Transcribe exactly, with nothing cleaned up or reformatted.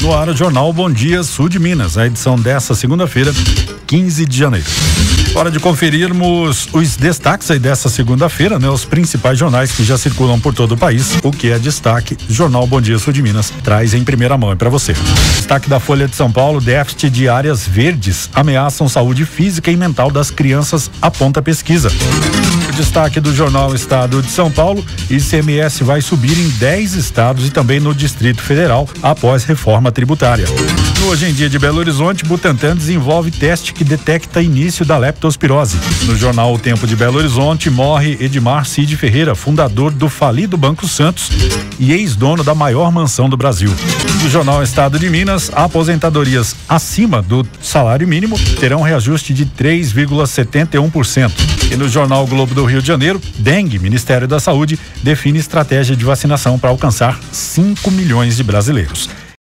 No ar, o Jornal Bom Dia Sul de Minas, a edição dessa segunda-feira, quinze de janeiro. Hora de conferirmos os destaques aí dessa segunda-feira, né? Os principais jornais que já circulam por todo o país. O que é destaque, Jornal Bom Dia Sul de Minas traz em primeira mão para você. Destaque da Folha de São Paulo: déficit de áreas verdes ameaçam saúde física e mental das crianças, aponta pesquisa. O destaque do jornal Estado de São Paulo: I C M S vai subir em dez estados e também no Distrito Federal após reforma tributária. No Hoje em Dia de Belo Horizonte, Butantan desenvolve teste que detecta início da leptospirose. No jornal O Tempo de Belo Horizonte, morre Edmar Cid Ferreira, fundador do falido Banco Santos e ex-dono da maior mansão do Brasil. No jornal Estado de Minas, aposentadorias acima do salário mínimo terão reajuste de três vírgula setenta e um por cento. E no jornal Globo do Rio de Janeiro, dengue, Ministério da Saúde define estratégia de vacinação para alcançar cinco milhões de brasileiros.